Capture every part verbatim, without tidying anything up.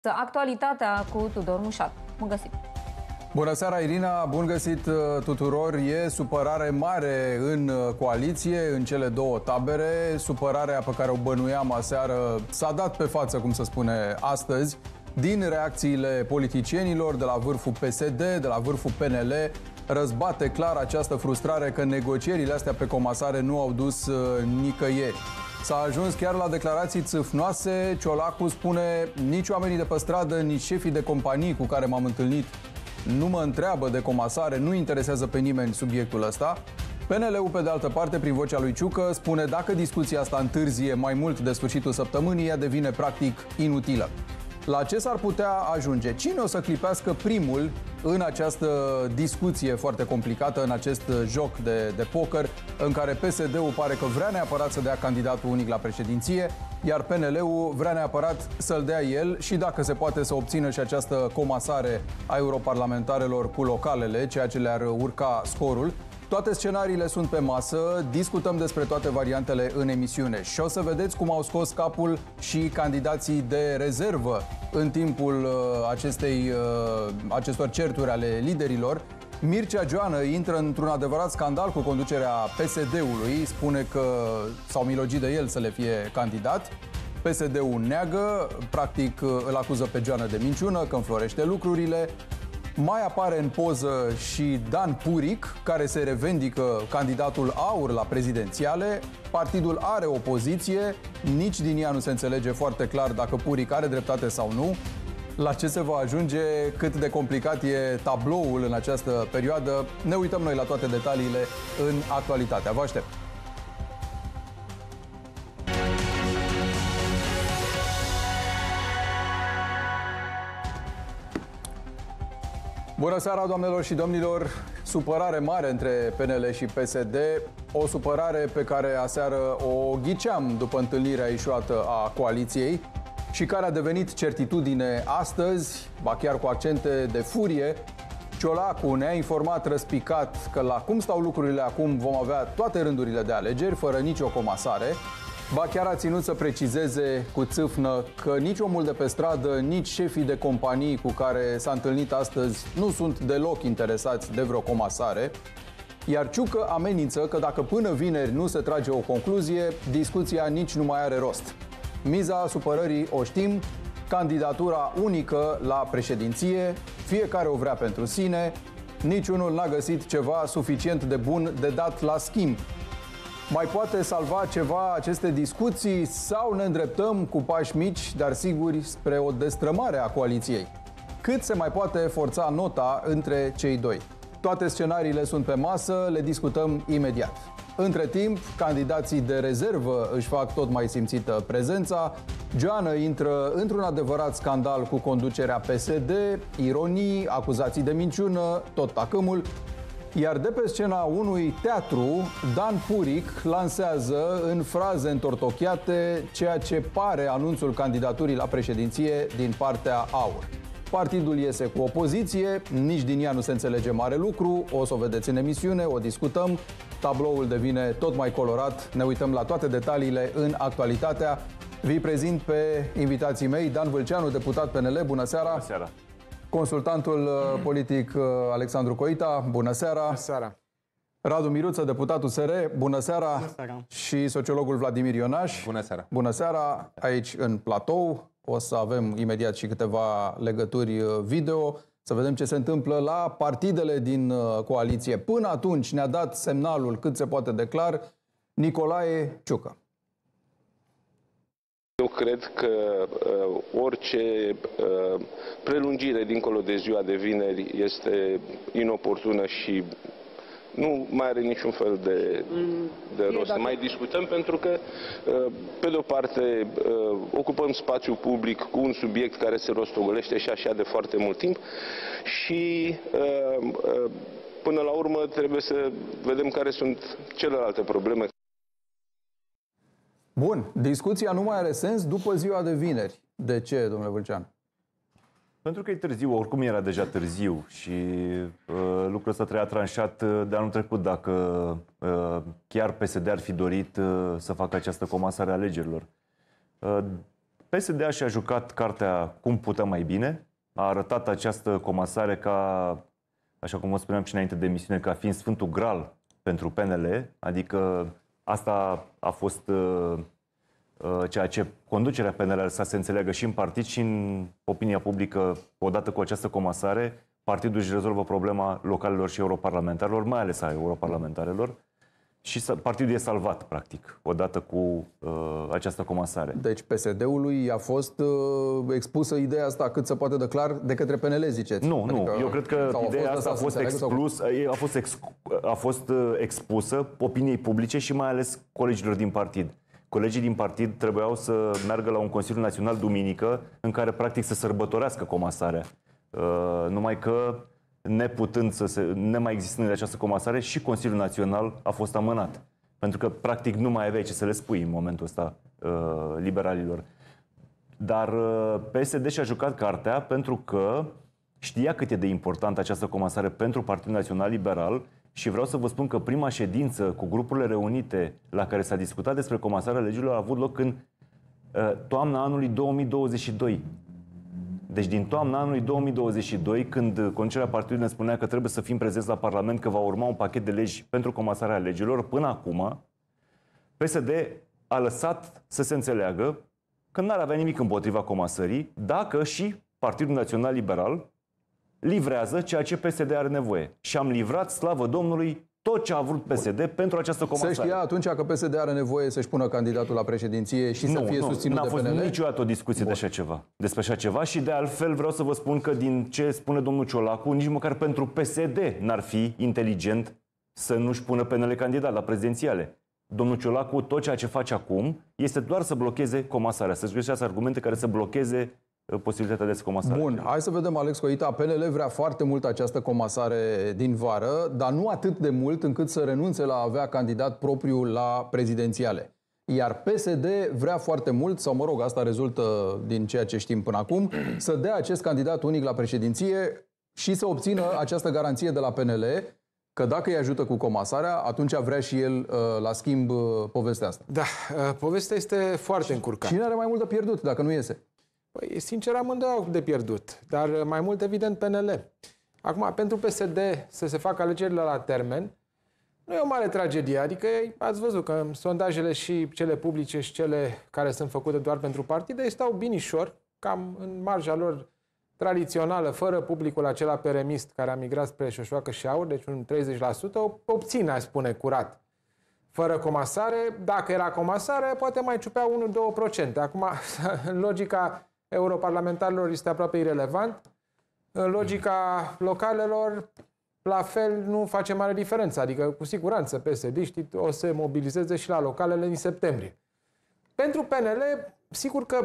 Actualitatea cu Tudor Mușat. Bun găsit! Bună seara, Irina! Bun găsit tuturor! E supărare mare în coaliție, în cele două tabere. Supărarea pe care o bănuiam aseară s-a dat pe față, cum se spune astăzi, din reacțiile politicienilor de la vârful P S D, de la vârful P N L. Răzbate clar această frustrare că negocierile astea pe comasare nu au dus nicăieri. S-a ajuns chiar la declarații țâfnoase. Ciolacu spune: nici oamenii de pe stradă, nici șefii de companii cu care m-am întâlnit nu mă întreabă de comasare, nu interesează pe nimeni subiectul ăsta. P N L-ul, pe de altă parte, prin vocea lui Ciucă, spune: dacă discuția asta întârzie mai mult de sfârșitul săptămânii, ea devine practic inutilă. La ce s-ar putea ajunge? Cine o să clipească primul în această discuție foarte complicată, în acest joc de, de poker, în care P S D-ul pare că vrea neapărat să dea candidatul unic la președinție, iar P N L-ul vrea neapărat să-l dea el și, dacă se poate, să obțină și această comasare a europarlamentarelor cu localele, ceea ce le-ar urca scorul. Toate scenariile sunt pe masă, discutăm despre toate variantele în emisiune și o să vedeți cum au scos capul și candidații de rezervă în timpul uh, acestei, uh, acestor certuri ale liderilor. Mircea Joană intră într-un adevărat scandal cu conducerea P S D-ului, spune că s-au milogit de el să le fie candidat. P S D-ul neagă, practic îl acuză pe Joană de minciună, că înflorește lucrurile. Mai apare în poză și Dan Puric, care se revendică candidatul AUR la prezidențiale. Partidul are opoziție, nici din ea nu se înțelege foarte clar dacă Puric are dreptate sau nu. La ce se va ajunge, cât de complicat e tabloul în această perioadă, ne uităm noi la toate detaliile în Actualitatea. Vă aștept! Bună seara, doamnelor și domnilor! Supărare mare între P N L și P S D, o supărare pe care aseară o ghiceam după întâlnirea ieșuată a coaliției și care a devenit certitudine astăzi, ba chiar cu accente de furie. Ciolacu ne-a informat răspicat că la cum stau lucrurile acum vom avea toate rândurile de alegeri, fără nicio comasare. Ba chiar a ținut să precizeze cu țâfnă că nici omul de pe stradă, nici șefii de companii cu care s-a întâlnit astăzi nu sunt deloc interesați de vreo comasare. Iar Ciucă amenință că dacă până vineri nu se trage o concluzie, discuția nici nu mai are rost. Miza supărării o știm: candidatura unică la președinție, fiecare o vrea pentru sine, niciunul n-a găsit ceva suficient de bun de dat la schimb. Mai poate salva ceva aceste discuții sau ne îndreptăm cu pași mici, dar siguri, spre o destrămare a coaliției? Cât se mai poate forța nota între cei doi? Toate scenariile sunt pe masă, le discutăm imediat. Între timp, candidații de rezervă își fac tot mai simțită prezența. Joană intră într-un adevărat scandal cu conducerea P S D, ironii, acuzații de minciună, tot tacâmul. Iar de pe scena unui teatru, Dan Puric lansează în fraze întortocheate ceea ce pare anunțul candidaturii la președinție din partea AUR. Partidul iese cu opoziție, nici din ea nu se înțelege mare lucru, o să o vedeți în emisiune, o discutăm, tabloul devine tot mai colorat, ne uităm la toate detaliile în Actualitatea. Vi prezint pe invitații mei: Dan Vâlceanu, deputat P N L, bună seara! Bună seara! Consultantul politic Alexandru Coita, bună seara! Bună seara! Radu Miruță, deputat U S R, bună seara! Bună seara! Și sociologul Vladimir Ionaș. Bună seara! Bună seara! Aici în platou o să avem imediat și câteva legături video, să vedem ce se întâmplă la partidele din coaliție. Până atunci ne-a dat semnalul cât se poate de clar Nicolae Ciucă. Eu cred că uh, orice uh, prelungire dincolo de ziua de vineri este inoportună și nu mai are niciun fel de, de rost să mai discutăm, pentru că, uh, pe de o parte, uh, ocupăm spațiu public cu un subiect care se rostogolește și așa de foarte mult timp și, uh, uh, până la urmă, trebuie să vedem care sunt celelalte probleme. Bun, discuția nu mai are sens după ziua de vineri. De ce, domnule Vâlceanu? Pentru că e târziu, oricum era deja târziu și uh, lucrul ăsta trebuia tranșat de anul trecut dacă uh, chiar P S D ar fi dorit uh, să facă această comasare a alegerilor. Uh, P S D și-a jucat cartea cum putea mai bine, a arătat această comasare ca, așa cum o spuneam și înainte de emisiune, ca fiind Sfântul Graal pentru P N L, adică asta a fost uh, uh, ceea ce conducerea P N L a lăsat să înțeleagă și în partid și în opinia publică. Odată cu această comasare, partidul își rezolvă problema localelor și europarlamentarilor, mai ales a europarlamentarelor, și partidul e salvat, practic, odată cu uh, această comasare. Deci P S D-ului a fost uh, expusă ideea asta cât se poate de clar de către P N L, ziceți? Nu, adică, nu. Eu cred că ideea asta a fost, exclus, sau... a fost, ex, a fost uh, expusă opiniei publice și mai ales colegilor din partid. Colegii din partid trebuiau să meargă la un Consiliu Național duminică în care, practic, să sărbătorească comasarea. Uh, numai că neputând să se, nemai existând de această comasare, și Consiliul Național a fost amânat. Pentru că, practic, nu mai aveai ce să le spui în momentul ăsta uh, liberalilor. Dar uh, P S D și-a jucat cartea pentru că știa cât e de importantă această comasare pentru Partidul Național Liberal și vreau să vă spun că prima ședință cu grupurile reunite la care s-a discutat despre comasarea legilor a avut loc în uh, toamna anului două mii douăzeci și doi. Deci din toamna anului două mii douăzeci și doi, când conducerea partidului ne spunea că trebuie să fim prezenți la Parlament, că va urma un pachet de legi pentru comasarea legilor, până acum, P S D a lăsat să se înțeleagă că n-ar avea nimic împotriva comasării, dacă și Partidul Național Liberal livrează ceea ce P S D are nevoie. Și am livrat, slavă Domnului, tot ce a vrut P S D pentru această comasare. Se știa atunci că P S D are nevoie să-și pună candidatul la președinție și nu, să fie nu, susținut de P N L? Nu, n-a fost niciodată o discuție de așa ceva, despre așa ceva și de altfel vreau să vă spun că din ce spune domnul Ciolacu, nici măcar pentru P S D n-ar fi inteligent să nu-și pună P N L candidat la prezidențiale. Domnul Ciolacu, tot ceea ce face acum este doar să blocheze comasarea, să-și găsească argumente care să blocheze posibilitatea de comasare. Bun, hai să vedem, Alex Coita. P N L vrea foarte mult această comasare din vară, dar nu atât de mult încât să renunțe la a avea candidat propriu la prezidențiale. Iar P S D vrea foarte mult, sau mă rog, asta rezultă din ceea ce știm până acum, să dea acest candidat unic la președinție și să obțină această garanție de la P N L că dacă îi ajută cu comasarea, atunci vrea și el, la schimb, povestea asta. Da, povestea este foarte încurcată. Cine are mai mult de pierdut dacă nu iese? Păi, sincer, amândoi au de pierdut, dar mai mult, evident, P N L. Acum, pentru P S D să se facă alegerile la termen, nu e o mare tragedie. Adică ați văzut că sondajele și cele publice și cele care sunt făcute doar pentru partide stau binișor, cam în marja lor tradițională, fără publicul acela peremist care a migrat spre Șoșoacă și Aur, deci un treizeci la sută, obține, aș spune, curat. Fără comasare, dacă era comasare, poate mai ciupea unu doi la sută. Acum, în logica europarlamentarilor este aproape irelevant. În logica localelor, la fel, nu face mare diferență. Adică, cu siguranță, P S D-știi o să mobilizeze și la localele în septembrie. Pentru P N L, sigur că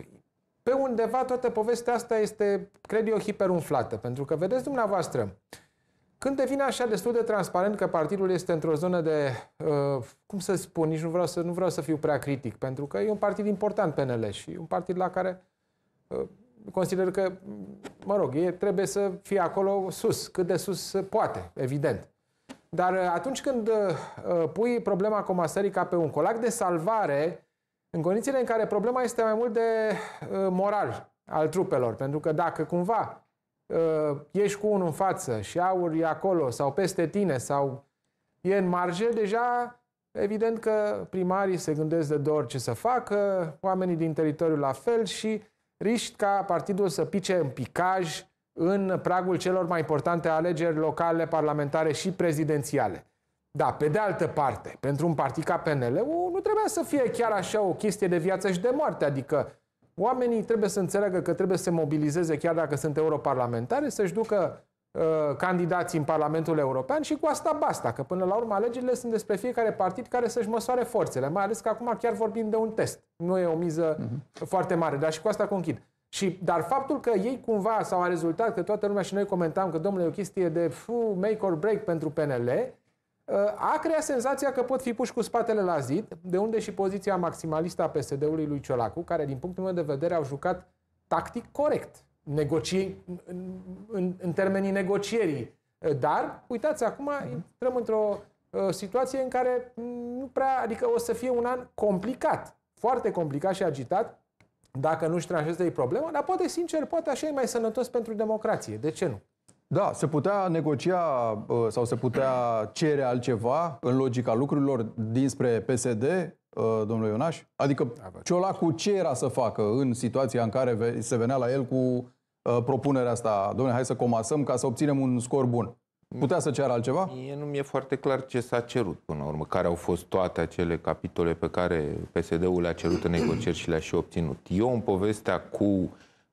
pe undeva toată povestea asta este, cred eu, hiperumflată. Pentru că, vedeți dumneavoastră, când devine așa destul de transparent că partidul este într-o zonă de, uh, cum să spun, nici nu vreau să, nu vreau să fiu prea critic, pentru că e un partid important P N L și un partid la care uh, consider că, mă rog, e, trebuie să fie acolo sus, cât de sus poate, evident. Dar uh, atunci când uh, pui problema comasării ca pe un colac de salvare, în condițiile în care problema este mai mult de uh, moral al trupelor, pentru că dacă cumva uh, ești cu unul în față și Aur e acolo sau peste tine sau e în marge, deja evident că primarii se gândesc de două ori ce să facă, oamenii din teritoriu la fel și riști ca partidul să pice în picaj în pragul celor mai importante alegeri locale, parlamentare și prezidențiale. Da, pe de altă parte, pentru un partid ca P N L-ul nu trebuia să fie chiar așa o chestie de viață și de moarte, adică oamenii trebuie să înțeleagă că trebuie să se mobilizeze chiar dacă sunt europarlamentare, să-și ducă uh, candidații în Parlamentul European și cu asta basta, că până la urmă alegerile sunt despre fiecare partid care să-și măsoare forțele, mai ales că acum chiar vorbim de un test. Nu e o miză uh-huh. foarte mare, dar și cu asta conchid. Și, dar faptul că ei cumva sau a rezultat că toată lumea și noi comentam că, domnule, e o chestie de fu, make or break pentru P N L, a creat senzația că pot fi puși cu spatele la zid, de unde și poziția maximalistă a P S D-ului lui Ciolacu, care, din punctul meu de vedere, au jucat tactic corect negocie, în, în, în termenii negocierii. Dar, uitați, acum intrăm într-o uh, situație în care nu prea, adică o să fie un an complicat, foarte complicat și agitat, dacă nu-și tranșează ei problema, dar poate, sincer, poate așa e mai sănătos pentru democrație. De ce nu? Da, se putea negocia sau se putea cere altceva în logica lucrurilor dinspre P S D, domnule Ionaș? Adică Ciolacu ce era să facă în situația în care se venea la el cu propunerea asta? Dom'le, hai să comasăm ca să obținem un scor bun. Putea să ceară altceva? Mie nu mi-e foarte clar ce s-a cerut până la urmă, care au fost toate acele capitole pe care P S D-ul le-a cerut în negocieri și le-a și obținut. Eu, în povestea cu uh,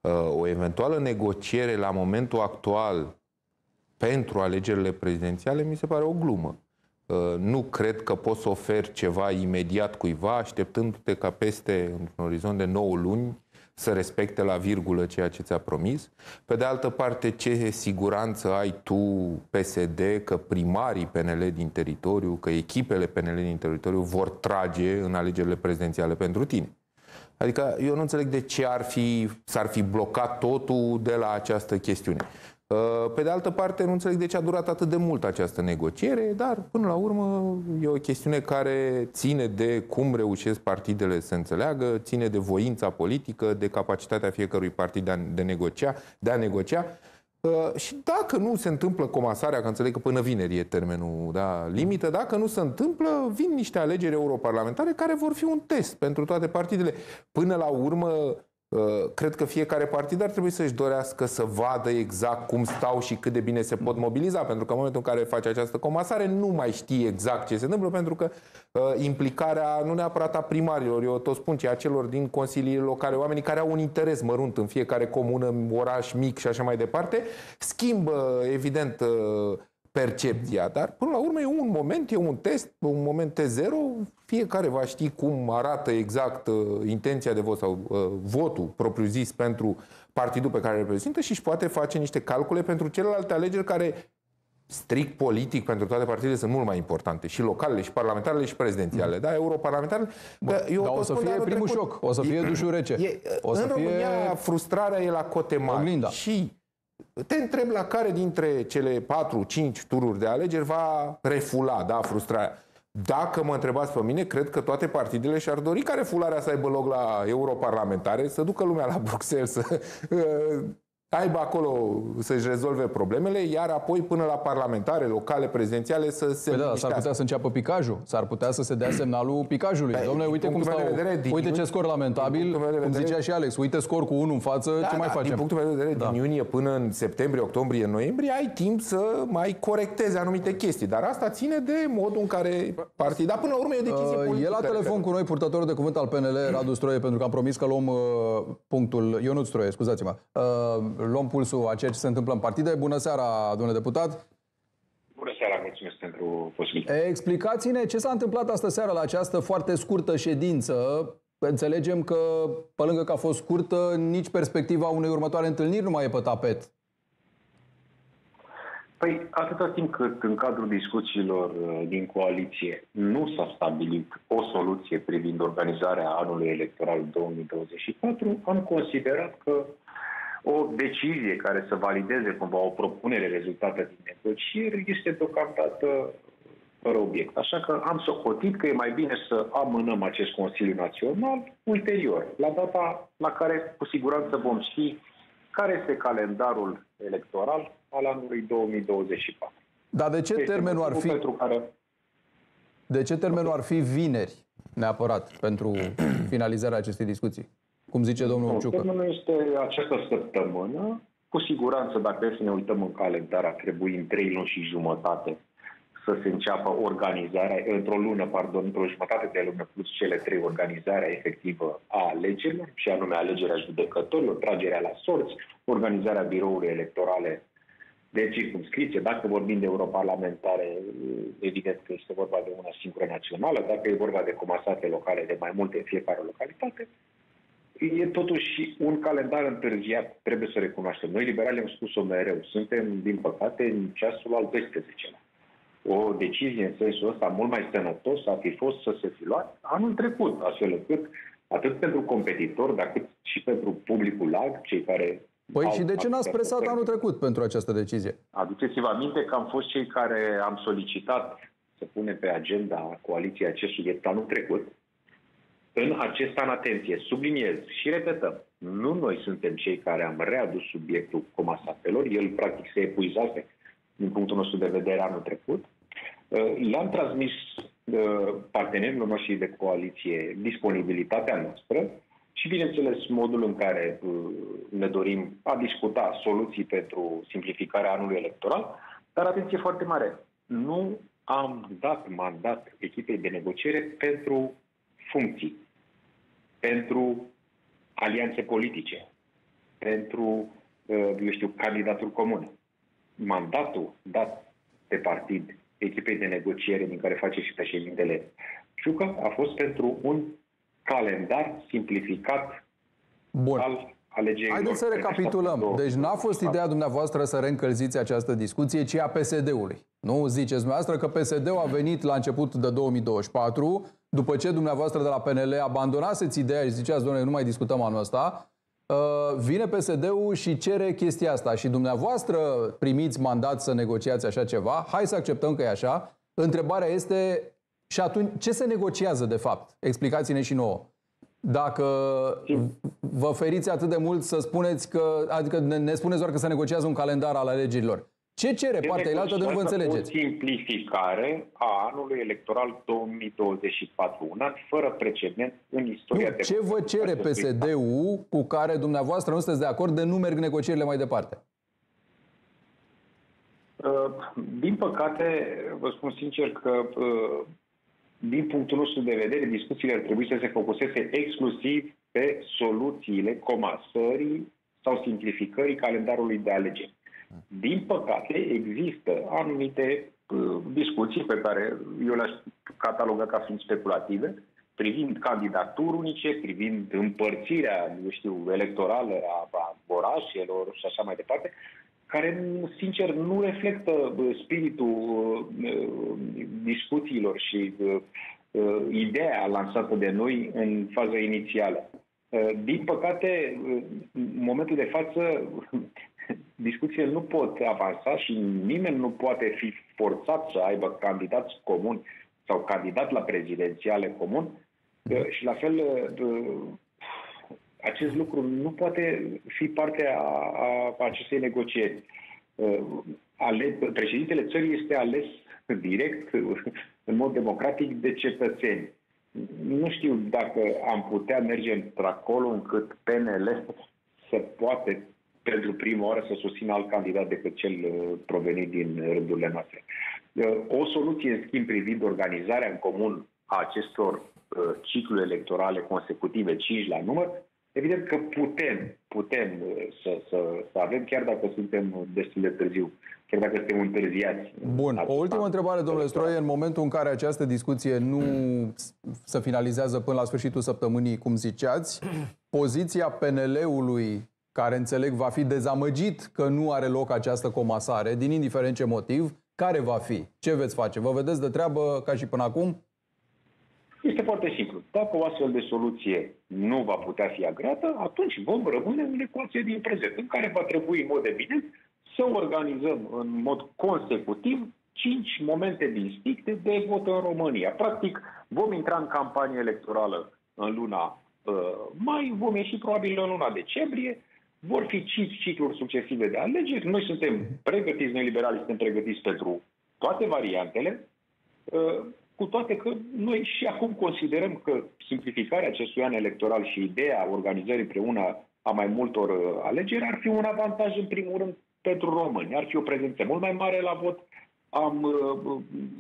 o eventuală negociere la momentul actual pentru alegerile prezidențiale, mi se pare o glumă. Uh, nu cred că poți să oferi ceva imediat cuiva, așteptându-te ca peste, într-un orizont de nouă luni, să respecte la virgulă ceea ce ți-a promis. Pe de altă parte, ce siguranță ai tu, P S D, că primarii P N L din teritoriu, că echipele P N L din teritoriu vor trage în alegerile prezidențiale pentru tine? Adică eu nu înțeleg de ce ar fi, s-ar fi blocat totul de la această chestiune. Pe de altă parte, nu înțeleg de ce a durat atât de mult această negociere, dar până la urmă e o chestiune care ține de cum reușesc partidele să înțeleagă, ține de voința politică, de capacitatea fiecărui partid de a, de negocia, de a negocia. Și dacă nu se întâmplă comasarea, că înțeleg că până vineri e termenul, da, limită, dacă nu se întâmplă, vin niște alegeri europarlamentare care vor fi un test pentru toate partidele. Până la urmă, cred că fiecare partid ar trebui să-și dorească să vadă exact cum stau și cât de bine se pot mobiliza, pentru că în momentul în care face această comasare nu mai știi exact ce se întâmplă, pentru că uh, implicarea nu neapărat a primarilor, eu tot spun, ci a celor din consiliile locale, oamenii care au un interes mărunt în fiecare comună, oraș mic și așa mai departe, schimbă, evident, uh, percepția, dar până la urmă e un moment, e un test, un moment T zero, fiecare va ști cum arată exact uh, intenția de vot sau uh, votul propriu-zis pentru partidul pe care îl reprezintă și își poate face niște calcule pentru celelalte alegeri care, strict politic, pentru toate partidele sunt mult mai importante, și localele, și parlamentarele, și prezidențiale, mm. da, europarlamentarele. Dar o să fie primul trecut, șoc, o să fie dușul rece. E, o să în fie... România frustrarea e la cote mari. Oglinda. Și te întreb la care dintre cele patru cinci tururi de alegeri va refula, da, frustrarea. Dacă mă întrebați pe mine, cred că toate partidele și-ar dori ca refularea să aibă loc la europarlamentare, să ducă lumea la Bruxelles, să uh, aibă acolo să-și rezolve problemele, iar apoi până la parlamentare, locale, prezidențiale să se... Păi da, s-ar putea să înceapă picajul, s-ar putea să se dea semnalul picajului. Dom'le, uite cum stau, vedere, uite ce scor lamentabil, cum zicea și Alex, uite scor cu unu în față, da, ce mai da, facem? Din punctul meu de vedere, da. din iunie până în septembrie, octombrie, noiembrie, ai timp să mai corecteze anumite chestii, dar asta ține de modul în care partid... Dar până la urmă e o decizie uh, politică. E la telefon cu noi purtătorul de cuvânt al P N L, Radu Stroie, pentru că am promis că luăm uh, punctul, Ionuț Stroie, scuzați-mă, uh, luăm pulsul a ceea ce se întâmplă în partide. Bună seara, domnule deputat! Bună seara, mulțumesc pentru posibilitate. Explicați-ne ce s-a întâmplat astă seară la această foarte scurtă ședință. Înțelegem că, pe lângă că a fost scurtă, nici perspectiva unei următoare întâlniri nu mai e pe tapet. Păi, atâta timp cât în cadrul discuțiilor din coaliție nu s-a stabilit o soluție privind organizarea anului electoral două mii douăzeci și patru, am considerat că o decizie care să valideze cumva o propunere rezultată din negocieri este deocamdată fără obiect. Așa că am socotit că e mai bine să amânăm acest Consiliu Național ulterior, la data la care cu siguranță vom ști care este calendarul electoral al anului două mii douăzeci și patru. Dar de ce termenul ar fi... Pentru care... De ce termenul ar fi vineri, neapărat, pentru finalizarea acestei discuții? Cum zice domnul nu, Ciucă. Termenul este această săptămână. Cu siguranță, dacă să ne uităm în calendar, ar trebui în trei luni și jumătate să se înceapă organizarea, într-o lună, pardon, într-o jumătate de lună, plus cele trei, organizarea efectivă a alegerilor, și anume alegerea judecătorilor, tragerea la sorți, organizarea birourilor electorale de circumscripție. Dacă vorbim de europarlamentare, evident că este vorba de una singură națională. Dacă e vorba de comasate locale, de mai multe în fiecare localitate, e totuși un calendar întârziat, trebuie să recunoaștem. Noi, liberali, am spus-o mereu, suntem, din păcate, în ceasul al doisprezecelea. O decizie în sensul ăsta mult mai sănătos ar fi fost să se fi luat anul trecut, astfel încât atât pentru competitori, dar cât și pentru publicul larg, cei care... Păi și de ce n-ați presat anul trecut pentru această decizie? Aduceți-vă aminte că am fost cei care am solicitat să punem pe agenda coaliției acest subiect anul trecut. în acest an, atenție, subliniez și repetăm, nu noi suntem cei care am readus subiectul comasatelor, el practic se epuizase din punctul nostru de vedere anul trecut. Le-am transmis partenerilor noștri de coaliție disponibilitatea noastră și, bineînțeles, modul în care ne dorim a discuta soluții pentru simplificarea anului electoral, dar atenție foarte mare, nu am dat mandat echipei de negociere pentru funcții, pentru alianțe politice, pentru, eu știu, candidaturi comune. Mandatul dat de partid echipei de negociere din care face și președintele Ciucă a fost pentru un calendar simplificat Bun. al alegerilor. Haideți să recapitulăm. Deci n-a fost ideea dumneavoastră să reîncălziți această discuție, ci a P S D-ului. Nu ziceți dumneavoastră că P S D-ul a venit la început de două mii douăzeci și patru, după ce dumneavoastră de la P N L abandonaseți ideea și ziceați, doamne, nu mai discutăm anul ăsta, vine P S D-ul și cere chestia asta și dumneavoastră primiți mandat să negociați așa ceva, hai să acceptăm că e așa. Întrebarea este, și atunci, ce se negociază de fapt? Explicați-ne și nouă. Dacă vă feriți atât de mult să spuneți că, adică ne, ne spuneți doar că se negociază un calendar al alegerilor. Ce cere partea elaltă de nu vă înțelegeți? O simplificare a anului electoral două mii douăzeci și patru, un an fără precedent în istoria. Nu, ce vă cere P S D-ul cu care dumneavoastră nu sunteți de acord de nu merg negocierile mai departe? Din păcate, vă spun sincer că din punctul nostru de vedere, discuțiile ar trebui să se focuseze exclusiv pe soluțiile comasării sau simplificării calendarului de alegeri. Din păcate, există anumite uh, discuții pe care eu le-aș cataloga ca fiind speculative, privind candidaturi unice, privind împărțirea, eu știu, electorală a, a orașelor și așa mai departe, care, sincer, nu reflectă uh, spiritul uh, discuțiilor și uh, uh, ideea lansată de noi în faza inițială. Uh, din păcate, uh, în momentul de față, discuțiile nu pot avansa și nimeni nu poate fi forțat să aibă candidați comuni sau candidat la prezidențiale comun uh, și, la fel, uh, acest lucru nu poate fi parte a, a acestei negocieri. Ale, președintele țării este ales direct, în mod democratic, de cetățeni. Nu știu dacă am putea merge într-acolo încât P N L să poate, pentru prima oară, să susțină alt candidat decât cel provenit din rândurile noastre. O soluție, în schimb, privind organizarea în comun a acestor cicluri electorale consecutive, cinci la număr, evident că putem, putem să, să, să avem, chiar dacă suntem destul de târziu, chiar dacă suntem întârziați. Bun. O ultimă întrebare, domnule Stroie. În momentul în care această discuție nu se finalizează până la sfârșitul săptămânii, cum ziceați, poziția P N L-ului, care înțeleg va fi dezamăgit că nu are loc această comasare, din indiferent ce motiv, care va fi? Ce veți face? Vă vedeți de treabă ca și până acum? Este foarte simplu. Dacă o astfel de soluție nu va putea fi agreată, atunci vom rămâne în ecuație din prezent, în care va trebui, în mod evident, să organizăm în mod consecutiv cinci momente distincte de vot în România. Practic, vom intra în campanie electorală în luna uh, mai, vom ieși probabil în luna decembrie, vor fi cinci cicluri succesive de alegeri. Noi suntem pregătiți, noi liberali suntem pregătiți pentru toate variantele, uh, cu toate că noi și acum considerăm că simplificarea acestui an electoral și ideea organizării împreună a mai multor alegeri ar fi un avantaj, în primul rând, pentru români. Ar fi o prezență mult mai mare la vot, am uh,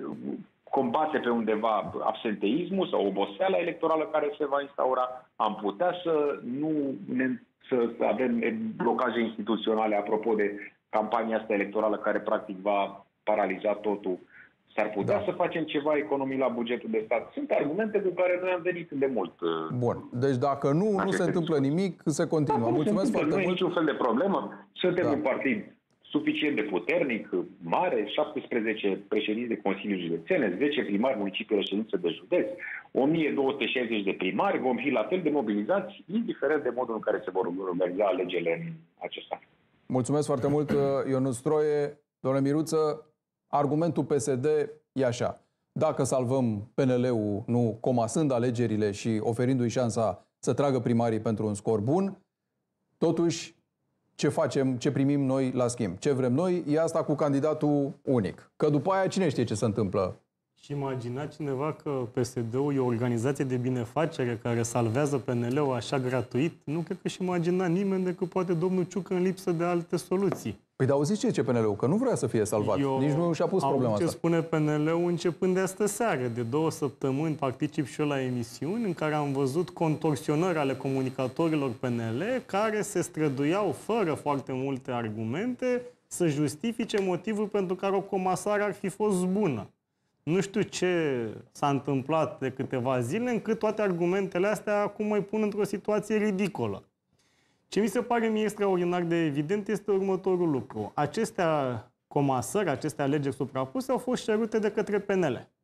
combate pe undeva absenteismul sau oboseala electorală care se va instaura, am putea să nu ne, să, să avem blocaje instituționale apropo de campania asta electorală care practic va paraliza totul. S-ar putea da. să facem ceva economii la bugetul de stat. Sunt argumente cu care noi am venit de mult. Bun. Deci dacă nu, nu se întâmplă nimic, se continuă. Da, Mulțumesc foarte mult. Nu e niciun fel de problemă. Suntem da. un partid suficient de puternic, mare, șaptesprezece președinți de Consiliul Județene, zece primari municipiile reședință de județ, o mie două sute șaizeci de primari, vom fi la fel de mobilizați, indiferent de modul în care se vor organiza alegerile în acest an. Mulțumesc foarte mult, Ionuț Stroie. Domnule Miruță, argumentul P S D e așa. dacă salvăm P N L-ul, nu comasând alegerile și oferindu-i șansa să tragă primarii pentru un scor bun, totuși ce facem, ce primim noi la schimb? Ce vrem noi e asta cu candidatul unic. Că după aia cine știe ce se întâmplă? Și imagina cineva că P S D-ul e o organizație de binefacere care salvează P N L-ul așa gratuit? Nu cred că și imagina nimeni decât poate domnul Ciucă în lipsă de alte soluții. Păi dar auziți ce zice P N L-ul? Că nu vrea să fie salvat. Eu Nici nu și-a pus problema ce asta. spune P N L-ul începând de astă seară. De două săptămâni particip și eu la emisiuni în care am văzut contorsionări ale comunicatorilor P N L care se străduiau fără foarte multe argumente să justifice motivul pentru care o comasare ar fi fost bună. Nu știu ce s-a întâmplat de câteva zile, încât toate argumentele astea acum îi pun într-o situație ridicolă. Ce mi se pare mie extraordinar de evident este următorul lucru. Acestea comasări, aceste alegeri suprapuse au fost cerute de către P N L.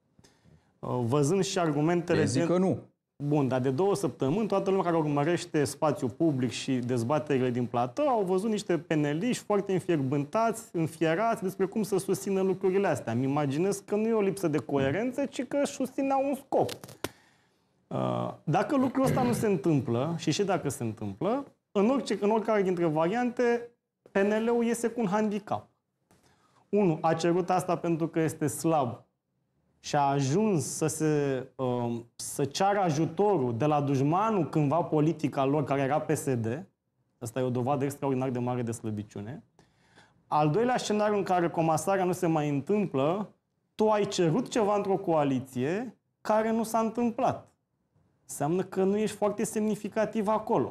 Văzând și argumentele... Eu zic că nu. Bun, dar de două săptămâni, toată lumea care urmărește spațiul public și dezbaterile din platou au văzut niște peneliști foarte înfierbântați, înfierați despre cum să susțină lucrurile astea. Îmi imaginez că nu e o lipsă de coerență, ci că își susțineau un scop. Dacă lucrul ăsta nu se întâmplă, și și dacă se întâmplă, în, orice, în oricare dintre variante, P N L-ul iese cu un handicap. Unu, a cerut asta pentru că este slab și a ajuns să, se, uh, să ceară ajutorul de la dușmanul cândva politic al lor, care era P S D. Asta e o dovadă extraordinar de mare de slăbiciune. Al doilea scenariu în care comasarea nu se mai întâmplă, tu ai cerut ceva într-o coaliție care nu s-a întâmplat. Înseamnă că nu ești foarte semnificativ acolo.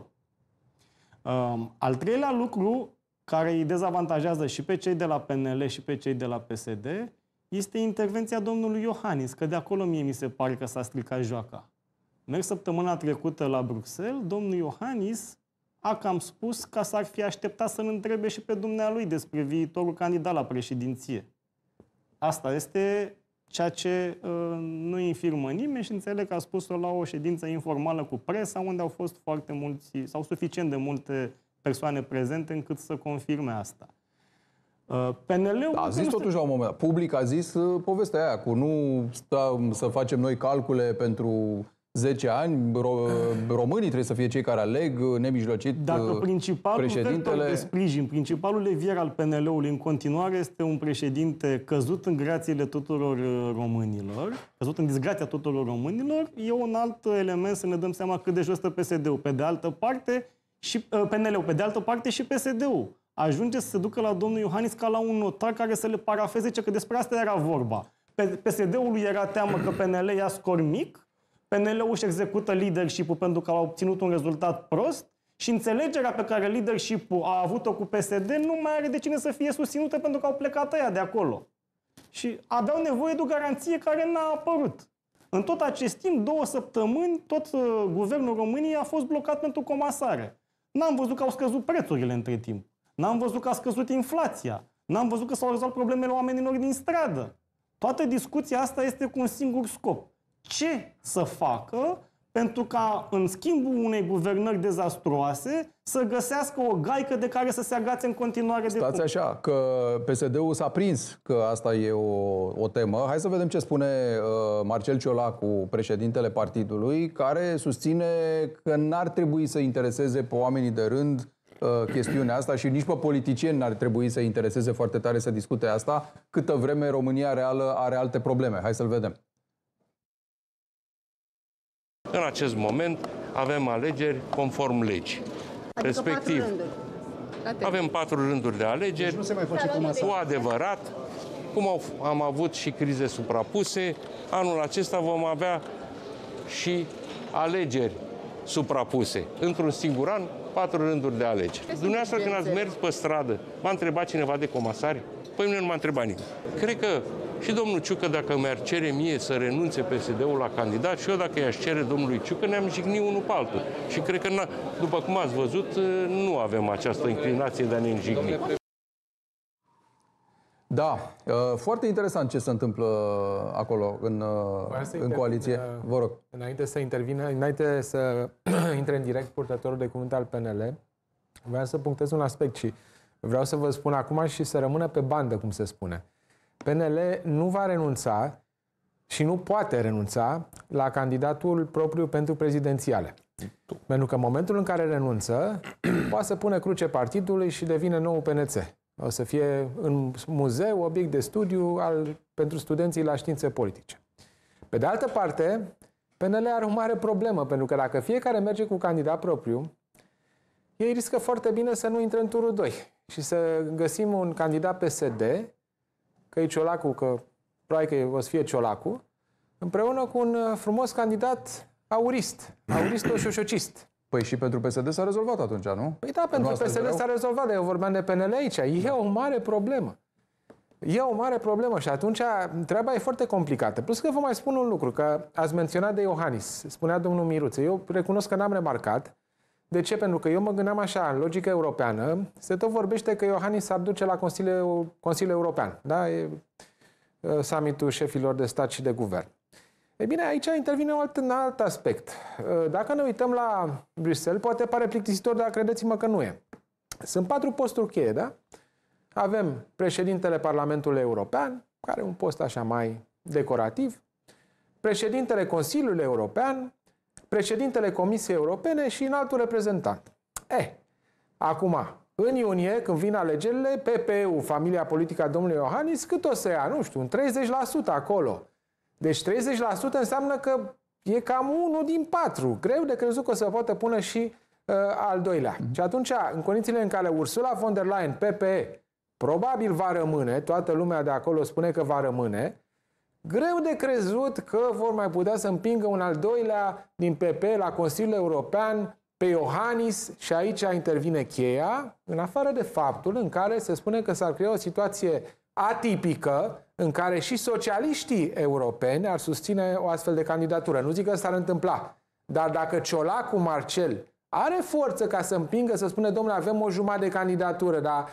Uh, al treilea lucru care îi dezavantajează și pe cei de la P N L și pe cei de la P S D este intervenția domnului Iohannis, că de acolo mie mi se pare că s-a stricat joaca. Merg săptămâna trecută la Bruxelles, domnul Iohannis a cam spus ca s-ar fi așteptat să-l întrebe și pe dumnealui despre viitorul candidat la președinție. Asta este ceea ce uh, nu infirmă nimeni și înțeleg că a spus-o la o ședință informală cu presa, unde au fost foarte mulți, sau suficient de multe persoane prezente încât să confirme asta. P N L-ul... A zis totuși la un moment dat. Public a zis uh, povestea aia cu nu stăm să facem noi calcule pentru zece ani, ro românii trebuie să fie cei care aleg nemijlocit Dacă principalul președintele... de sprijin, principalul levier al P N L-ului în continuare este un președinte căzut în grațiile tuturor românilor, căzut în disgrația tuturor românilor, e un alt element să ne dăm seama cât de jos stă P S D-ul. Pe de altă parte, și P N L-ul, pe de altă parte și P S D-ul. Ajunge să se ducă la domnul Iohannis ca la un notar care să le parafeze, că despre asta era vorba. P S D-ului era teamă că P N L ia scor mic, P N L-ul își execută leadership-ul pentru că a obținut un rezultat prost și înțelegerea pe care leadership-ul a avut-o cu P S D nu mai are de cine să fie susținută pentru că au plecat ăia de acolo. Și aveau nevoie de o garanție care n-a apărut. În tot acest timp, două săptămâni, tot uh, guvernul României a fost blocat pentru comasare. N-am văzut că au scăzut prețurile între timp. N-am văzut că a scăzut inflația. N-am văzut că s-au rezolvat problemele oamenilor din stradă. Toată discuția asta este cu un singur scop. Ce să facă pentru ca, în schimbul unei guvernări dezastruoase, să găsească o gaică de care să se agațe în continuare de Stați așa, că P S D-ul s-a prins că asta e o, o temă. Hai să vedem ce spune uh, Marcel Ciolacu, președintele partidului, care susține că n-ar trebui să intereseze pe oamenii de rând chestiunea asta și nici pe politicieni n-ar trebui să intereseze foarte tare să discute asta, câtă vreme România reală are alte probleme. Hai să-l vedem. În acest moment avem alegeri conform legii. Adică Respectiv, patru rânduri. avem patru rânduri de alegeri, nu se mai face cu adevărat, cum au, am avut și crize suprapuse, anul acesta vom avea și alegeri suprapuse. Într-un singur an, patru rânduri de alegeri. Dumneavoastră, când ați mers pe stradă, v-a întrebat cineva de comasare? Păi mine nu m-a întrebat nimeni. Cred că și domnul Ciucă, dacă mi-ar cere mie să renunțe P S D-ul la candidat, și eu dacă i-aș cere domnului Ciucă, ne-am jignit unul pe altul. Și cred că, după cum ați văzut, nu avem această inclinație de a ne înjigni. Da, foarte interesant ce se întâmplă acolo în, în coaliție. Vă rog. Înainte să intervină, înainte să intre în direct purtătorul de cuvânt al P N L, vreau să punctez un aspect și vreau să vă spun acum și să rămână pe bandă, cum se spune. P N L nu va renunța și nu poate renunța la candidatul propriu pentru prezidențiale. Pentru că în momentul în care renunță, poate să pune cruce partidului și devine nou P N C. O să fie în muzeu, obiect de studiu al, pentru studenții la științe politice. Pe de altă parte, P N L are o mare problemă, pentru că dacă fiecare merge cu candidat propriu, ei riscă foarte bine să nu intre în turul doi și să găsim un candidat P S D, că e Ciolacu, că probabil că o să fie Ciolacu, împreună cu un frumos candidat aurist, auristo-șoșocist. Păi și pentru P S D s-a rezolvat atunci, nu? Păi da, pentru P S D s-a rezolvat, dar eu vorbeam de P N L aici. E o mare problemă. E o mare problemă și atunci treaba e foarte complicată. Plus că vă mai spun un lucru, că ați menționat de Iohannis, spunea domnul Miruță. Eu recunosc că n-am remarcat. De ce? Pentru că eu mă gândeam așa, în logică europeană, se tot vorbește că Iohannis s-ar duce la Consiliul, Consiliul European. Da? E summitul șefilor de stat și de guvern. E bine, aici intervine un alt, un alt aspect. Dacă ne uităm la Bruxelles, poate pare plictisitor, dar credeți-mă că nu e. Sunt patru posturi cheie, da? Avem președintele Parlamentului European, care e un post așa mai decorativ, președintele Consiliului European, președintele Comisiei Europene și înaltul reprezentant. Eh, acum, în iunie, când vin alegerile, P P E-ul, familia politică a domnului Iohannis, cât o să ia? Nu știu, un treizeci la sută acolo. Deci treizeci la sută înseamnă că e cam unul din patru. Greu de crezut că o să poată pune și uh, al doilea. Mm-hmm. Și atunci, în condițiile în care Ursula von der Leyen, P P E, probabil va rămâne, toată lumea de acolo spune că va rămâne, greu de crezut că vor mai putea să împingă un al doilea din P P E la Consiliul European pe Iohannis și aici intervine cheia, în afară de faptul în care se spune că s-ar crea o situație atipică în care și socialiștii europeni ar susține o astfel de candidatură. Nu zic că s-ar întâmpla, dar dacă Ciolacu Marcel are forță ca să împingă, să spună, domnule, avem o jumătate de candidatură, dar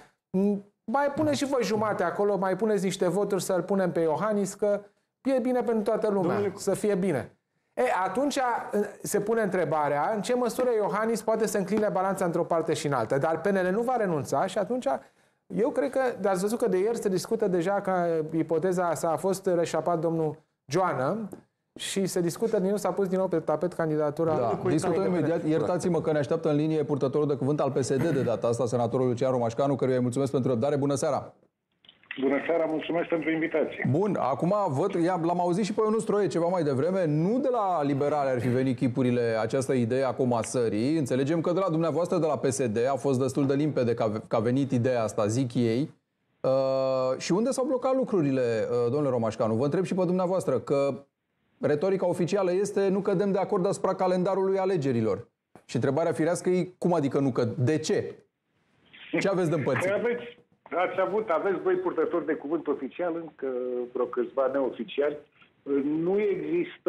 mai puneți și voi jumate acolo, mai puneți niște voturi să-l punem pe Iohannis, că e bine pentru toată lumea, domnule, să fie bine. E, atunci se pune întrebarea în ce măsură Iohannis poate să încline balanța într-o parte și în alta. Dar P N L nu va renunța și atunci eu cred că, ați văzut că de ieri se discută deja că ipoteza s-a fost reșapat domnul Joană și se discută din nou, s-a pus din nou pe tapet candidatura. Da, discutăm imediat. Iertați-mă că ne așteaptă în linie purtătorul de cuvânt al P S D de data asta, senatorul Lucian Romașcanu, căruia îi mulțumesc pentru răbdare. Bună seara! Bună seara, mulțumesc pentru invitație. Bun, acum văd, l-am auzit și pe Ionuț Stroie ceva mai devreme, nu de la liberale ar fi venit chipurile această idee a comasării, înțelegem că de la dumneavoastră, de la P S D, a fost destul de limpede că a venit ideea asta, zic ei. Uh, și unde s-au blocat lucrurile, uh, domnule Romașcanu? Vă întreb și pe dumneavoastră, că retorica oficială este nu cădem de acord asupra calendarului alegerilor. Și întrebarea firească e, cum adică nu că? De ce? Ce aveți de împărțit? Ați avut, aveți voi purtători de cuvânt oficial, încă vreo câțiva neoficiali. Nu există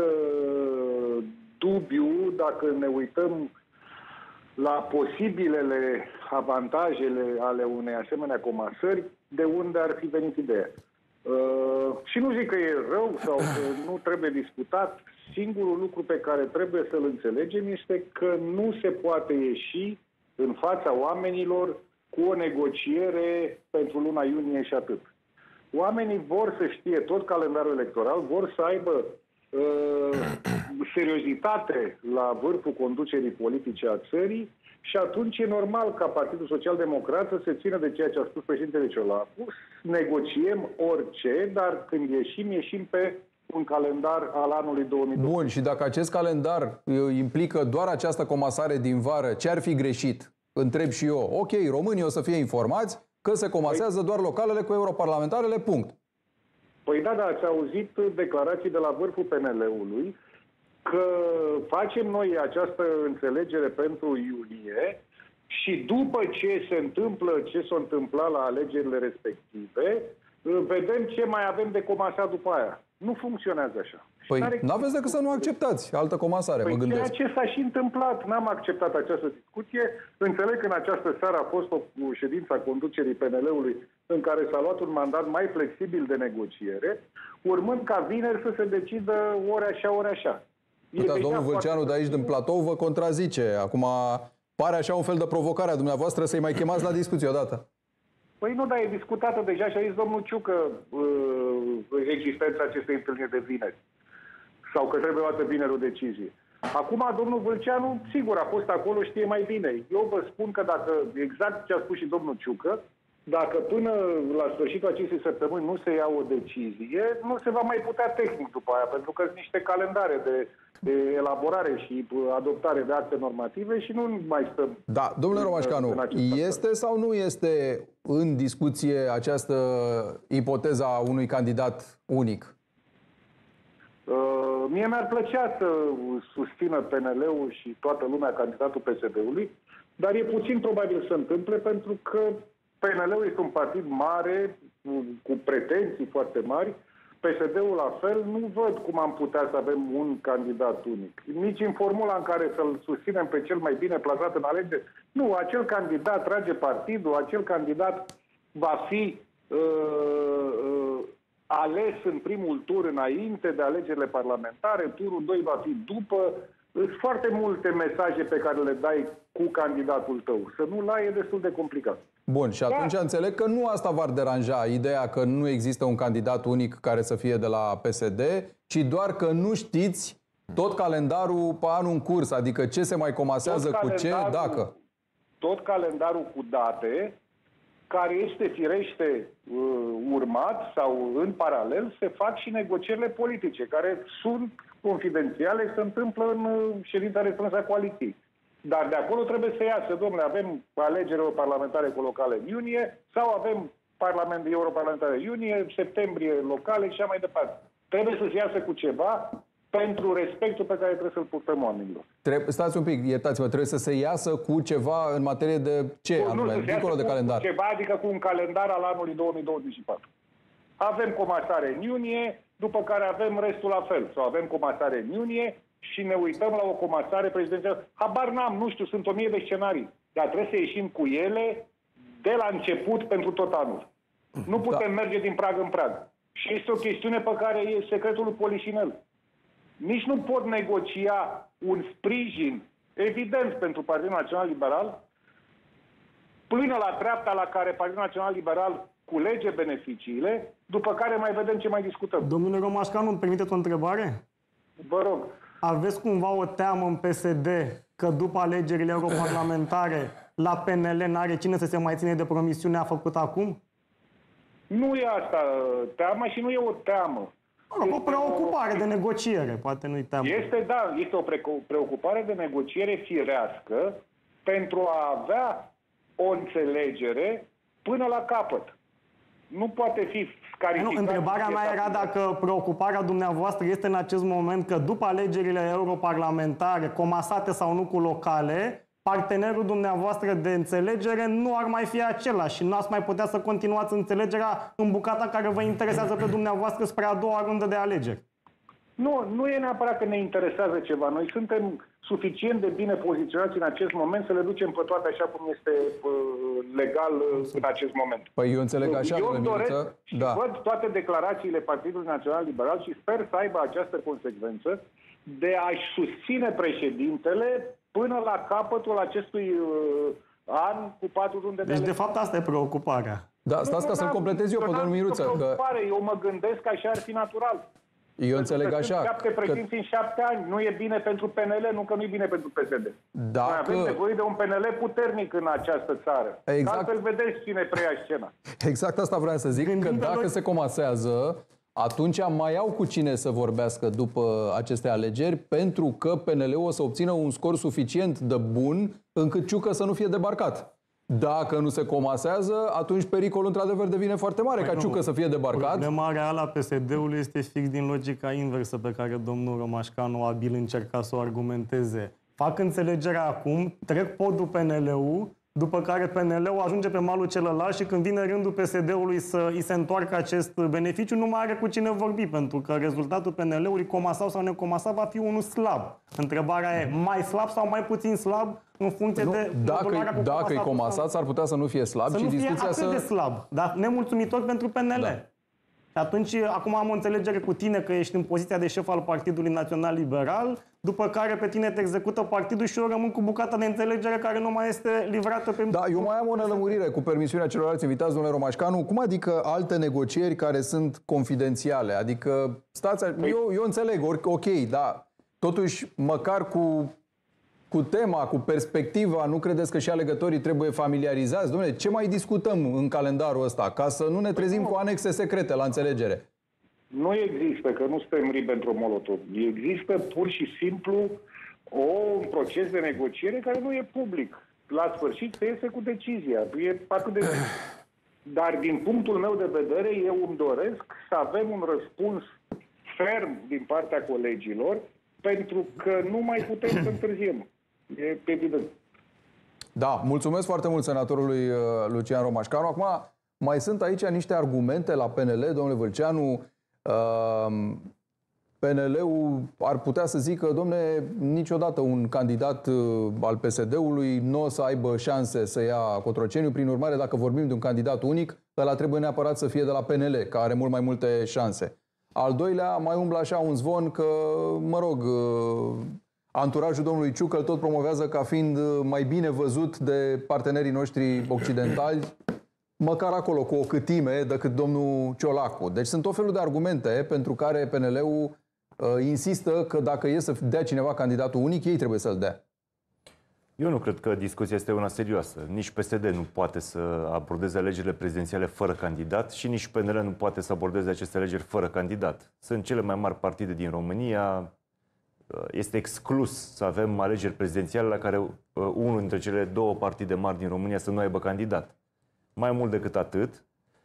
dubiu, dacă ne uităm la posibilele avantajele ale unei asemenea comasări, de unde ar fi venit ideea. Uh, și nu zic că e rău sau că nu trebuie discutat. Singurul lucru pe care trebuie să-l înțelegem este că nu se poate ieși în fața oamenilor cu o negociere pentru luna iunie și atât. Oamenii vor să știe tot calendarul electoral, vor să aibă uh, seriozitate la vârful conducerii politice a țării și atunci e normal ca Partidul Social Democrat să se țină de ceea ce a spus președintele Ciolacu, negociem orice, dar când ieșim, ieșim pe un calendar al anului două mii douăzeci. Bun, și dacă acest calendar implică doar această comasare din vară, ce ar fi greșit? Întreb și eu. Ok, românii o să fie informați că se comasează doar localele cu europarlamentarele, punct. Păi da, da, ați auzit declarații de la vârful P N L-ului că facem noi această înțelegere pentru iulie și după ce se întâmplă ce s-a întâmplat la alegerile respective, vedem ce mai avem de comasat după aia. Nu funcționează așa. Păi n-aveți decât să nu acceptați altă comasare, păi mă gândesc. Ceea ce s-a și întâmplat. N-am acceptat această discuție. Înțeleg că în această seară a fost o ședință a conducerii P N L-ului în care s-a luat un mandat mai flexibil de negociere, urmând ca vineri să se decidă ori așa, ori așa. Uitați, domnul Vâlceanu de aici din platou vă contrazice. Acum pare așa un fel de provocare a dumneavoastră să-i mai chemați la discuție odată. Păi nu, dar e discutată deja și a zis domnul Ciucă uh, existența acestei întâlniri de vineri. Sau că trebuie luată vineri o decizie. Acum, domnul Vâlceanu, sigur, a fost acolo, știe mai bine. Eu vă spun că dacă, exact ce a spus și domnul Ciucă, dacă până la sfârșitul acestei săptămâni nu se ia o decizie, nu se va mai putea tehnic după aia, pentru că sunt niște calendare de, de elaborare și adoptare de acte normative și nu mai stăm... Da, domnule Romașcanu, este sau nu este în discuție această ipoteza unui candidat unic? Uh, mie mi-ar plăcea să susțină P N L-ul și toată lumea candidatul P S D-ului, dar e puțin probabil să întâmple pentru că P N L-ul este un partid mare, cu pretenții foarte mari, P S D-ul la fel. Nu văd cum am putea să avem un candidat unic. Nici în formula în care să-l susținem pe cel mai bine plasat în alegeri. Nu, acel candidat trage partidul, acel candidat va fi uh, uh, ales în primul tur înainte de alegerile parlamentare, turul doi va fi după. Sunt foarte multe mesaje pe care le dai cu candidatul tău. Să nu-l ai e destul de complicat. Bun, și atunci da. Înțeleg că nu asta v-ar deranja, ideea că nu există un candidat unic care să fie de la P S D, ci doar că nu știți tot calendarul pe anul în curs, adică ce se mai comasează cu ce, dacă. Tot calendarul cu date, care este firește uh, urmat sau în paralel, se fac și negocierile politice, care sunt confidențiale, se întâmplă în uh, ședința restrânsă a coaliției. Dar de acolo trebuie să iasă, domnule, avem alegerile parlamentare cu locale în iunie sau avem parlament, europarlamentare în iunie, septembrie locale și așa mai departe. Trebuie să se iasă cu ceva pentru respectul pe care trebuie să-l purtăm oamenilor. Trebuie, stați un pic, iertați-mă, trebuie să se iasă cu ceva în materie de ce, nu, anume, nu, dincolo de cu, calendar? Cu ceva, adică cu un calendar al anului două mii douăzeci și patru. Avem comasare în iunie, după care avem restul la fel. Sau avem comasare în iunie și ne uităm la o comasare prezidențială. Habar n-am, nu știu, sunt o mie de scenarii. Dar trebuie să ieșim cu ele de la început pentru tot anul. Nu putem da. merge din prag în prag. Și este o chestiune pe care e secretul lui Polișinel. Nici nu pot negocia un sprijin evident pentru Partidul Național Liberal până la treapta la care Partidul Național Liberal culege beneficiile, după care mai vedem ce mai discutăm. Domnule Romașcanu, îmi permiteți o întrebare? Vă rog. Aveți cumva o teamă în P S D că după alegerile europarlamentare la P N L n-are cine să se mai ține de promisiunea făcută acum? Nu e asta teama și nu e o teamă. O preocupare de negociere, poate nu-i teamă. Este, da, este o preocupare de negociere firească pentru a avea o înțelegere până la capăt. Nu poate fi scarificat. Nu, întrebarea mea era dacă preocuparea dumneavoastră este în acest moment că după alegerile europarlamentare, comasate sau nu cu locale, partenerul dumneavoastră de înțelegere nu ar mai fi același și nu ați mai putea să continuați înțelegerea în bucata care vă interesează pe dumneavoastră spre a doua rundă de alegeri. Nu, nu e neapărat că ne interesează ceva. Noi suntem suficient de bine poziționați în acest moment să le ducem pe toate așa cum este uh, legal uh, în acest moment. Păi eu înțeleg așa, eu doresc și da. văd toate declarațiile Partidului Național Liberal și sper să aibă această consecvență de a-și susține președintele până la capătul acestui uh, an cu patru runde de Deci, alegeri. de fapt, asta e preocuparea. Da, stați ca să-l completez eu pe domnul Miruță. Că... Eu mă gândesc că așa ar fi natural. Eu înțeleg că așa. șapte președinți că... în șapte ani. Nu e bine pentru P N L, nu că nu e bine pentru P S D. Dacă... Noi avem nevoie de un P N L puternic în această țară. Exact. Altfel vedeți cine preia scena. Exact asta vreau să zic, că dacă se comasează, atunci mai au cu cine să vorbească după aceste alegeri, pentru că P N L-ul o să obțină un scor suficient de bun încât Ciucă să nu fie debarcat. Dacă nu se comasează, atunci pericolul într-adevăr devine foarte mare, păi ca Ciucă să fie debarcat. Problema reală a P S D-ului este fix din logica inversă pe care domnul Romașcanu abil încerca să o argumenteze. Fac înțelegerea acum, trec podul P N L-ul, după care P N L-ul ajunge pe malul celălalt și când vine rândul P S D-ului să îi se întoarcă acest beneficiu, nu mai are cu cine vorbi, pentru că rezultatul P N L-ului, comasat sau necomasat, va fi unul slab. Întrebarea e mai slab sau mai puțin slab în funcție nu, de... Dacă, dacă e comasat, s-ar putea să nu fie slab să și nu discuția fie atât să... de slab, dar nemulțumitor pentru P N L. Da. Atunci, acum am o înțelegere cu tine că ești în poziția de șef al Partidului Național Liberal, după care pe tine te execută partidul și eu rămân cu bucata de înțelegere care nu mai este livrată pe... Da, eu mai am o nelămurire cu permisiunea celorlalți invitați, domnule Romașcanu. Cum adică alte negocieri care sunt confidențiale? Adică, stați, eu, eu înțeleg, ok, dar totuși, măcar cu... cu tema, cu perspectiva, nu credeți că și alegătorii trebuie familiarizați? Dom'le, ce mai discutăm în calendarul ăsta? Ca să nu ne trezim cu anexe secrete la înțelegere. Nu există, că nu suntem Ribbentrop-Molotov. Există pur și simplu o, un proces de negociere care nu e public. La sfârșit se iese cu decizia. E atât de simplu. Dar din punctul meu de vedere, eu îmi doresc să avem un răspuns ferm din partea colegilor, pentru că nu mai putem să întârziem. E evident. Da, mulțumesc foarte mult senatorului Lucian Romașcanu. Acum, mai sunt aici niște argumente la P N L, domnule Vâlceanu. P N L-ul ar putea să zică, domne, niciodată un candidat al P S D-ului nu o să aibă șanse să ia Cotroceniu. Prin urmare, dacă vorbim de un candidat unic, ăla trebuie neapărat să fie de la P N L, care are mult mai multe șanse. Al doilea, mai umblă așa un zvon că, mă rog, anturajul domnului Ciucă îl tot promovează ca fiind mai bine văzut de partenerii noștri occidentali, măcar acolo, cu o câtime, decât domnul Ciolacu. Deci sunt tot felul de argumente pentru care P N L-ul uh, insistă că dacă e să dea cineva candidatul unic, ei trebuie să-l dea. Eu nu cred că discuția este una serioasă. Nici P S D nu poate să abordeze alegerile prezidențiale fără candidat și nici P N L nu poate să abordeze aceste alegeri fără candidat. Sunt cele mai mari partide din România. Este exclus să avem alegeri prezidențiale la care unul dintre cele două partide mari din România să nu aibă candidat. Mai mult decât atât,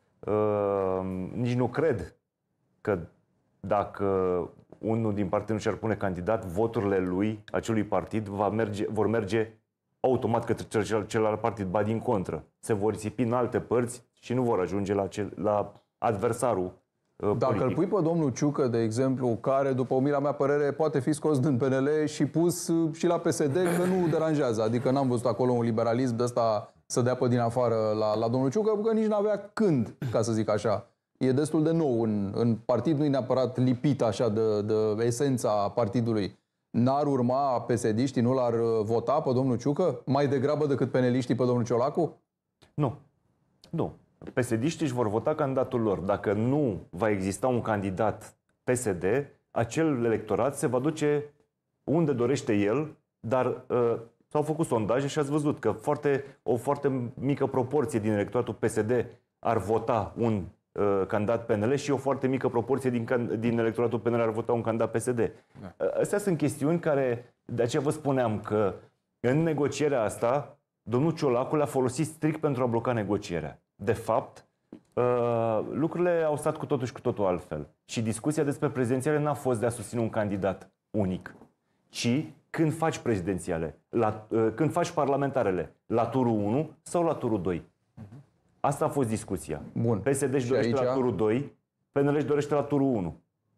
nici nu cred că dacă unul din partid nu și-ar pune candidat, voturile lui, acelui partid, va merge, vor merge automat către celălalt partid, ba din contră. Se vor risipi în alte părți și nu vor ajunge la, cel, la adversarul uh, Dacă politic. îl pui pe domnul Ciucă, de exemplu, care, după umila mea părere, poate fi scos din P N L și pus și la P S D, că nu deranjează. Adică n-am văzut acolo un liberalism de ăsta să dea pe din afară la, la domnul Ciucă, că nici n-avea când, ca să zic așa. E destul de nou în, în partid, nu e neapărat lipit așa de, de esența partidului. N-ar urma P S D-știi, nu l-ar vota pe domnul Ciucă mai degrabă decât P N L-știi pe domnul Ciolacu? Nu. Nu. P S D-știi își vor vota candidatul lor. Dacă nu va exista un candidat P S D, acel electorat se va duce unde dorește el, dar uh, s-au făcut sondaje și ați văzut că foarte, o foarte mică proporție din electoratul P S D ar vota un uh, candidat P N L și o foarte mică proporție din, din electoratul P N L ar vota un candidat P S D. Da. Astea sunt chestiuni care, de aceea vă spuneam că în negocierea asta, domnul Ciolacu le-a folosit strict pentru a bloca negocierea. De fapt, uh, lucrurile au stat cu totul și cu totul altfel. Și discuția despre prezidențiale n-a fost de a susține un candidat unic, ci când faci prezidențiale, la, uh, când faci parlamentarele, la turul unu sau la turul doi. Asta a fost discuția. Bun. P S D își dorește aici la turul doi, P N L își dorește la turul unu.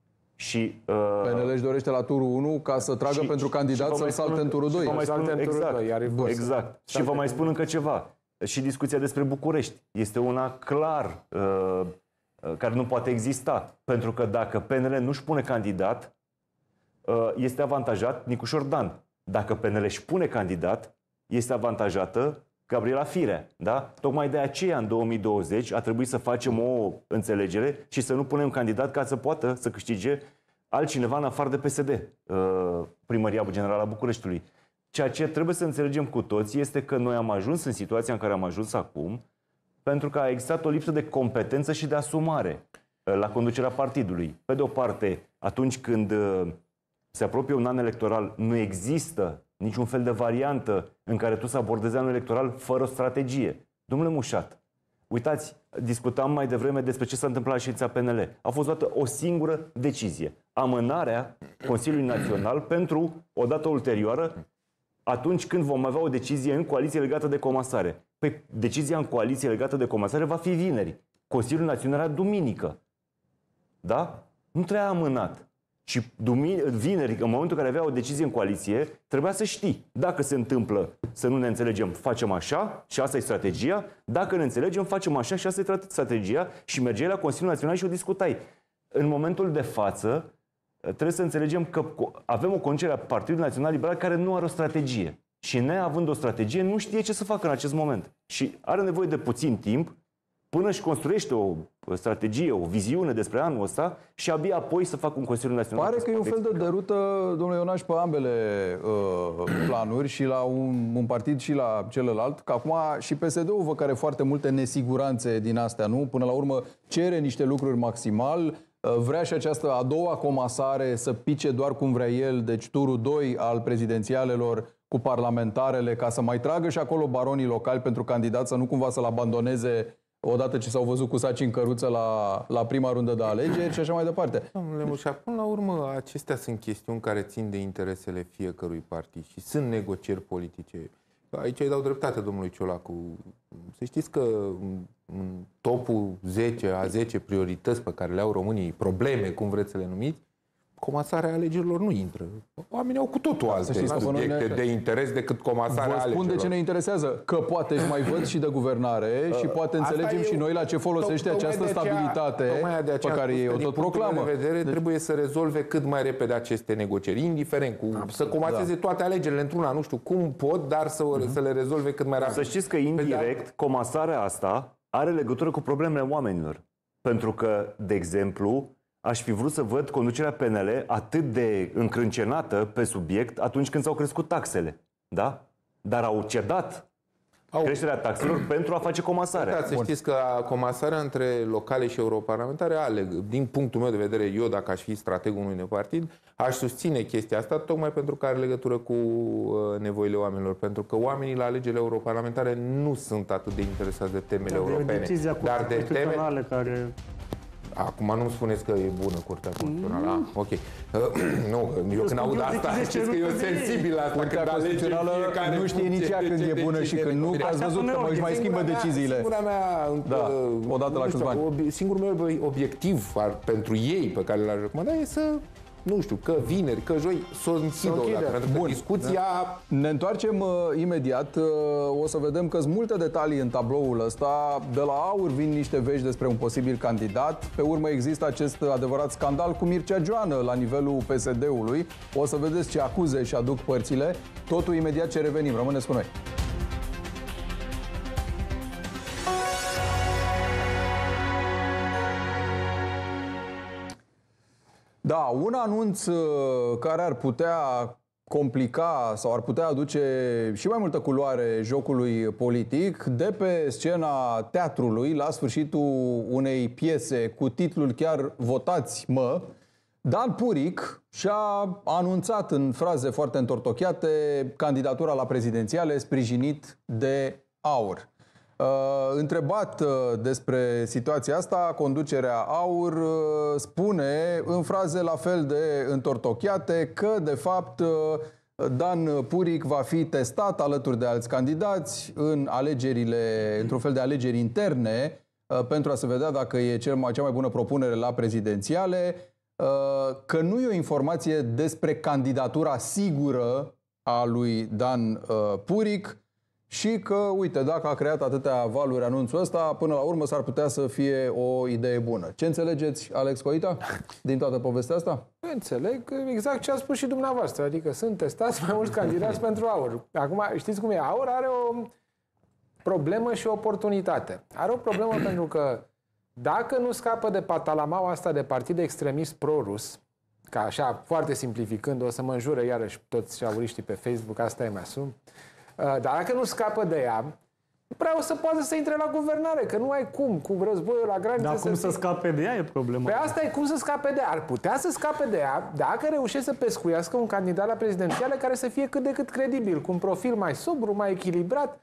Și, uh, P N L își dorește la turul unu ca să tragă și, pentru candidat să-l salte în turul doi. Exact, exact. exact. Și vă mai spun încă ceva. Și discuția despre București este una clar uh, care nu poate exista. Pentru că dacă P N L nu-și pune candidat, uh, este avantajat Nicușor Dan. Dacă P N L își pune candidat, este avantajată Gabriela Firea. Da? Tocmai de aceea, în două mii douăzeci, a trebuit să facem o înțelegere și să nu punem candidat ca să poată să câștige altcineva în afară de P S D, uh, Primăria Generală a Bucureștiului. Ceea ce trebuie să înțelegem cu toții este că noi am ajuns în situația în care am ajuns acum pentru că a existat o lipsă de competență și de asumare la conducerea partidului. Pe de o parte, atunci când se apropie un an electoral, nu există niciun fel de variantă în care tu să abordezi anul electoral fără o strategie. Domnule Mușat, uitați, discutam mai devreme despre ce s-a întâmplat la ședința P N L. A fost luată o singură decizie. Amânarea Consiliului Național pentru o dată ulterioară, atunci când vom avea o decizie în coaliție legată de comasare. Păi decizia în coaliție legată de comasare va fi vineri. Consiliul Național era duminică. Da? Nu trebuia amânat. Și dumine, vineri, în momentul în care avea o decizie în coaliție, trebuia să știi. Dacă se întâmplă să nu ne înțelegem, facem așa și asta e strategia. Dacă ne înțelegem, facem așa și asta e strategia. Și mergeai la Consiliul Național și o discutai. În momentul de față, trebuie să înțelegem că avem o conducere a Partidului Național Liberal care nu are o strategie. Și neavând o strategie, nu știe ce să facă în acest moment. Și are nevoie de puțin timp până își construiește o strategie, o viziune despre anul ăsta și abia apoi să facă un Consiliu Național. Pare că e un fel de derută, domnule Ionaș, pe ambele uh, planuri, și la un, un partid și la celălalt, că acum și P S D-ul văd că are foarte multe nesiguranțe din astea, nu? Până la urmă cere niște lucruri maximal, uh, vrea și această a doua comasare să pice doar cum vrea el, deci turul doi al prezidențialelor cu parlamentarele, ca să mai tragă și acolo baronii locali pentru candidat, să nu cumva să-l abandoneze odată ce s-au văzut cu saci în căruță la, la prima rundă de alegeri și așa mai departe. Domnule Mușa, până la urmă, acestea sunt chestiuni care țin de interesele fiecărui partid și sunt negocieri politice. Aici îi dau dreptate domnului Ciolacu. Să știți că în topul zece a zece priorități pe care le au românii, probleme, cum vreți să le numiți, comasarea alegerilor nu intră. Oamenii au cu totul alte subiecte de interes decât comasarea alegerilor. Vă spun de ce ne interesează. Că poate își mai văd și de guvernare și poate înțelegem eu, și noi la ce folosește această aceea, stabilitate pe care ei o tot proclamă. De vedere, deci trebuie să rezolve cât mai repede aceste negocieri, indiferent cu Absolut, să comaseze da. toate alegerile într-una, nu știu cum pot, dar să, uh-huh. să le rezolve cât mai rapid. Să știți că indirect comasarea asta are legătură cu problemele oamenilor. Pentru că, de exemplu, aș fi vrut să văd conducerea P N L atât de încrâncenată pe subiect atunci când s-au crescut taxele. Da? Dar au cedat au. creșterea taxelor pentru a face comasarea. Da, să știți că comasarea între locale și europarlamentare are, din punctul meu de vedere, eu dacă aș fi strategul unui partid, aș susține chestia asta tocmai pentru că are legătură cu nevoile oamenilor. Pentru că oamenii la alegerile europarlamentare nu sunt atât de interesați de temele europene. Dar de teme care... Acum nu-mi spuneți că e bună Curtea Constituțională. Mm. Ah, ok. Uh, nu, eu când aud asta, știți că eu sensibil la asta. Curtea Constituțională nu știe nici ea când e bună și când nu, că ați văzut că își mai schimbă deciziile. Singura mea, da, odată la câțiva ani. Singurul meu obiectiv pentru ei pe care l-aș recomanda e să, nu știu, că vineri, că joi, să o închidă odată. Pentru că discuția... Da. Ne întoarcem uh, imediat. Uh, o să vedem că sunt multe detalii în tabloul ăsta. De la AUR vin niște vești despre un posibil candidat. Pe urmă există acest adevărat scandal cu Mircea Joană la nivelul P S D-ului. O să vedeți ce acuze și aduc părțile. Totul imediat ce revenim. Rămâneți cu noi. Da, un anunț care ar putea complica sau ar putea aduce și mai multă culoare jocului politic de pe scena teatrului la sfârșitul unei piese cu titlul chiar Votați mă, Dan Puric și-a anunțat în fraze foarte întortocheate candidatura la prezidențiale sprijinit de AUR. Uh, întrebat uh, despre situația asta, conducerea AUR uh, spune în fraze la fel de întortocheate că, de fapt, uh, Dan Puric va fi testat alături de alți candidați în alegerile, într-un fel de alegeri interne, uh, pentru a se vedea dacă e cel mai, cea mai bună propunere la prezidențiale, uh, că nu e o informație despre candidatura sigură a lui Dan uh, Puric, și că, uite, dacă a creat atâtea valuri anunțul ăsta, până la urmă s-ar putea să fie o idee bună. Ce înțelegeți, Alex Coita, din toată povestea asta? Înțeleg exact ce a spus și dumneavoastră, adică sunt testați mai mulți candidați pentru AUR. Acum, știți cum e? AUR are o problemă și o oportunitate. Are o problemă pentru că dacă nu scapă de patalamaua asta de partid extremist pro-rus, ca așa, foarte simplificând, o să mă înjure iarăși toți auriștii pe Facebook, asta e mai asum, dar dacă nu scapă de ea, nu prea o să poată să intre la guvernare, că nu ai cum, cu războiul la graniță. Dar cum să, să scape de ea e problema. Pe asta e cum să scape de ea. Ar putea să scape de ea dacă reușește să pescuiască un candidat la prezidențiale care să fie cât de cât credibil, cu un profil mai sobru, mai echilibrat.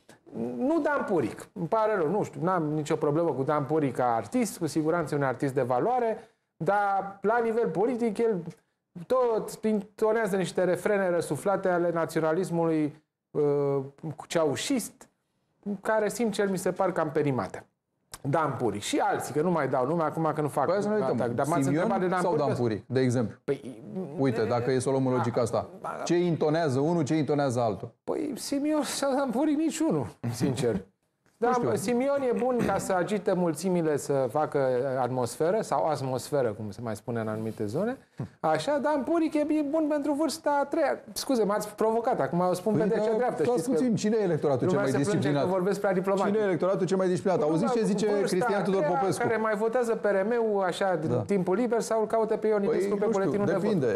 Nu Dan Puric, îmi pare rău, nu știu, n-am nicio problemă cu Dan Puric ca artist, cu siguranță un artist de valoare, dar la nivel politic el tot intonează niște refrene răsuflate ale naționalismului ceaușist, care, sincer, mi se par cam perimate. Dan Puric și alții, că nu mai dau nume acum că nu fac Păi să ne uităm. atac. Dar m-ați Simion întrebat de Dan sau Puric? Dan Puric, de exemplu? Păi, Uite, dacă e să o luăm în logica asta. Ce intonează unul, ce intonează altul? Păi Simion sau Dan Puric niciunul, sincer. Da, Simion e bun ca să agite mulțimile să facă atmosferă sau atmosferă, cum se mai spune în anumite zone. Așa, Dan Puric e bun pentru vârsta a treia. Scuze, m-ați provocat, acum o spun pe dreapta dreaptă. Stați puțin, cine e electoratul cel mai disciplinat? Vorbesc prea diplomatic. Cine e electoratul cel mai disciplinat? Auziți ce zice Cristian Tudor Popescu? Care mai votează P R M-ul așa din timpul liber sau îl caută pe Ion Ionescu pe buletinul de vot. Depinde.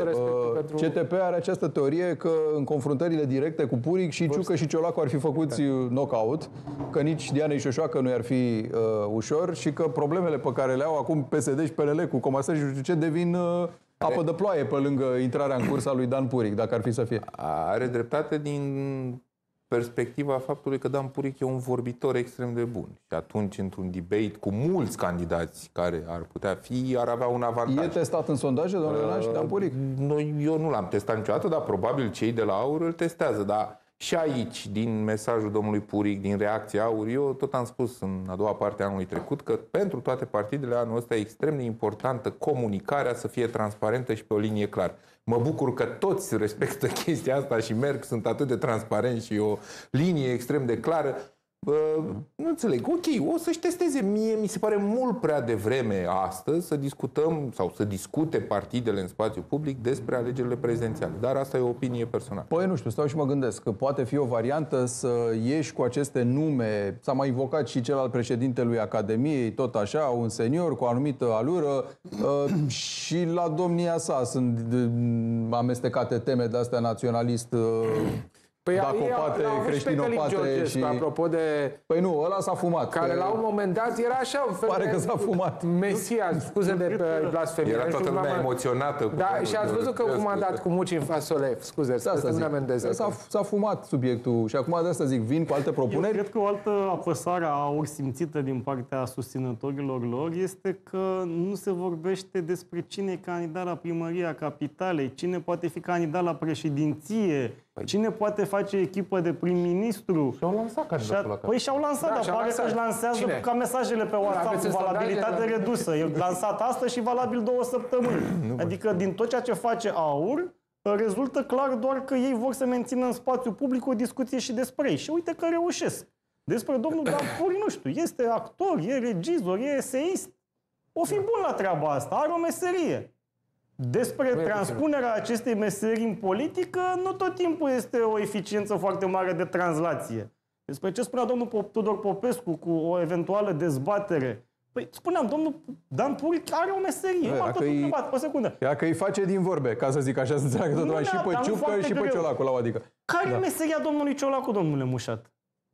C T P are această teorie că în confruntările directe cu Puric și Ciucă și Ciolacu ar fi făcuți knockout, că nici Diana Ișoșoacă nu ar fi uh, ușor și că problemele pe care le au acum P S D și P N L cu comasări și nu știu ce devin uh, apă de ploaie pe lângă intrarea în cursa lui Dan Puric, dacă ar fi să fie. Are dreptate din perspectiva faptului că Dan Puric e un vorbitor extrem de bun. Și atunci, într-un debate cu mulți candidați care ar putea fi, ar avea un avantaj. E testat în sondaje, domnule Ionan, și Dan Puric? Noi, eu nu l-am testat niciodată, dar probabil cei de la AUR îl testează. Dar și aici, din mesajul domnului Puric, din reacția AUR, eu tot am spus în a doua parte a anului trecut că pentru toate partidele anul ăsta e extrem de importantă comunicarea să fie transparentă și pe o linie clară. Mă bucur că toți respectă chestia asta și merg, sunt atât de transparenți și o linie extrem de clară. Bă, nu înțeleg. Ok, o să-și testeze. Mie mi se pare mult prea devreme astăzi să discutăm sau să discute partidele în spațiu public despre alegerile prezidențiale. Dar asta e o opinie personală. Păi nu știu, stau și mă gândesc că poate fi o variantă să ieși cu aceste nume. S-a mai invocat și cel al președintelui Academiei, tot așa, un senior cu o anumită alură uh, și la domnia sa sunt uh, amestecate teme de-astea naționalist uh, Păi dacopate, creștinopate și... apropo de... Păi nu, ăla s-a fumat. Care că... la un moment dat era așa un fel Pare de... că s-a fumat. Mesia, scuze de blasfemie. Era toată lumea emoționată. Cu da, și ați văzut că cum a dat cu muci în fasole. Scuze, să nu amendeze. S-a fumat subiectul și acum de asta zic, vin cu alte propuneri. Eu cred că o altă apăsare a ori simțită din partea susținătorilor lor este că nu se vorbește despre cine e candidat la primăria capitalei, cine poate fi candidat la președinție, cine poate face echipă de prim-ministru. Și-au lansat candidatul la capitală. Păi și-au lansat, Da, dar pare că își lansează Cine? ca mesajele pe WhatsApp cu valabilitate redusă. E lansat astăzi și valabil două săptămâni. Adică din tot ceea ce face AUR, rezultă clar doar că ei vor să mențină în spațiu public o discuție și despre ei. Și uite că reușesc. Despre domnul Dan Puric, nu știu, este actor, e regizor, e eseist. O fi bun la treaba asta, are o meserie. Despre transpunerea acestei meserii în politică, nu tot timpul este o eficiență foarte mare de translație. Despre ce spunea domnul Tudor Popescu cu o eventuală dezbatere. Păi spuneam, domnul Dan Puric are o meserie. M-am tot întrebat, pe o secundă. Ea că îi face din vorbe, ca să zic așa, să înțeleagă toată lumea, și pe Ciucă și pe Ciolacu, la o adică. Care e meseria domnului Ciolacu, domnule Mușat?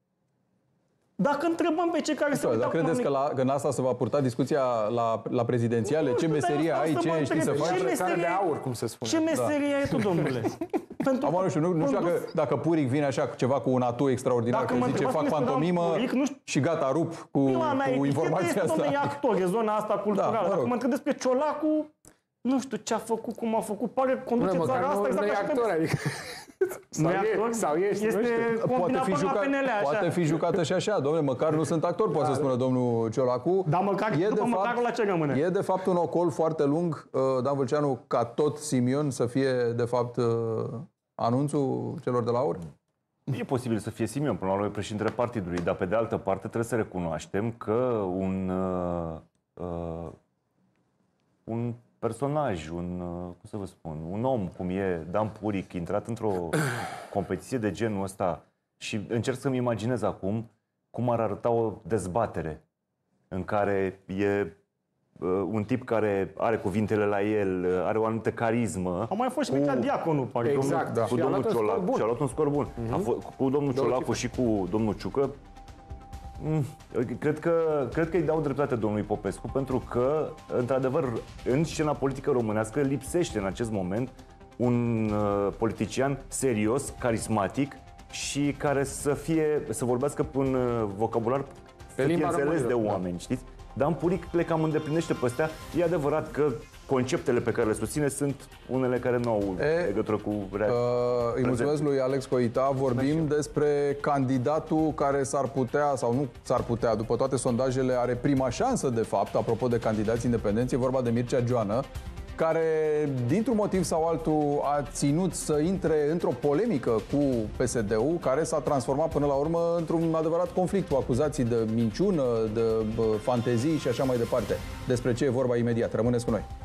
Dacă întrebăm pe cei care se uită... Dar credeți că, la, că în asta se va purta discuția la, la prezidențiale? Nu, ce meserie ai, ce știi să faci? Ce meserie de aur, cum se spune. Ce meserie da. ai tu, domnule? Pentru Am, nu știu, nu, nu știu dacă, dacă Puric vine așa cu ceva cu un atu extraordinar, că zice fac pantomimă și gata, rup cu, cu informația asta. Domnule, e actor, e zona asta culturală. Da, Dacă mă întreb despre Ciolacu, nu știu ce a făcut, cum a făcut, pare că conduce țara asta exact ca și actor, adică... Sau, e, sau ești, este poate fi, jucat, P N L, poate fi jucată și așa, domnule, măcar nu sunt actor, poate să spună domnul Ciolacu. Dar măcar, e după de măcar fapt, la ce rămâne? E de fapt un ocol foarte lung, Dan Vâlceanu, ca tot Simion să fie de fapt anunțul celor de la AUR? E posibil să fie Simion, până la urmă președintele partidului, dar pe de altă parte trebuie să recunoaștem că un, uh, uh, un personaj, un, cum să vă spun, un om cum e Dan Puric, intrat într-o competiție de genul ăsta și încerc să-mi imaginez acum cum ar arăta o dezbatere în care e uh, un tip care are cuvintele la el, are o anumită carismă. A mai fost și Mircea Diaconu, pare. Exact, da. Cu domnul Ciolacu, și-a luat un scor bun. Uh-huh. A fost, cu domnul Ciolacu și cu domnul Ciucă. Cred că, cred că îi dau dreptate domnului Popescu, pentru că, într-adevăr, în scena politică românească lipsește în acest moment un uh, politician serios, carismatic și care să fie, să vorbească un uh, vocabular să fie înțeles de oameni, știți? Dan Puric le cam îndeplinește pe astea. E adevărat că conceptele pe care le susține sunt unele care nu au E, legătură cu uh, realitatea. Îi mulțumesc lui Alex Coita. Vorbim despre candidatul care s-ar putea, sau nu s-ar putea, după toate sondajele, are prima șansă, de fapt, apropo de candidați independenți. E vorba de Mircea Joană, care, dintr-un motiv sau altul, a ținut să intre într-o polemică cu P S D-ul, care s-a transformat până la urmă într-un adevărat conflict cu acuzații de minciună, de bă, fantezii și așa mai departe. Despre ce e vorba imediat. Rămâneți cu noi.